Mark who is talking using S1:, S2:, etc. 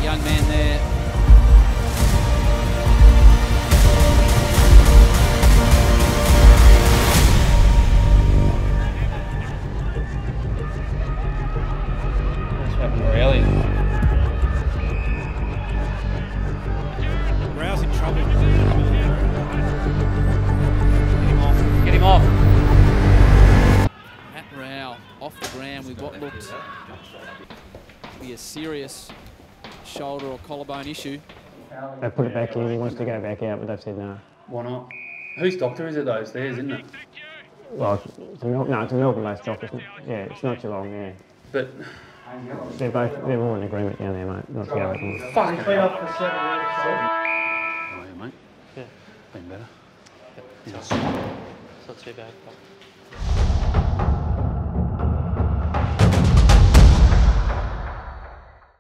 S1: young man there.
S2: What's happened, really?
S1: Rowell's in trouble. Get him off. Matt Rowell off the ground with what looked to be a serious shoulder or collarbone issue.
S3: They put it back in, he wants to go back out, but they've said no.
S2: Why not? Whose doctor is it though? It's theirs, isn't it?
S3: Well, it's a Melbourne-based doctor, isn't it? Yeah, it's not Geelong, yeah.
S2: But
S3: They're all in agreement down there, mate, not to go back in.
S2: fucking
S4: Been off for 7 weeks.
S2: Oh, yeah, mate.
S5: Yeah.
S2: Been better.
S5: It's not too bad.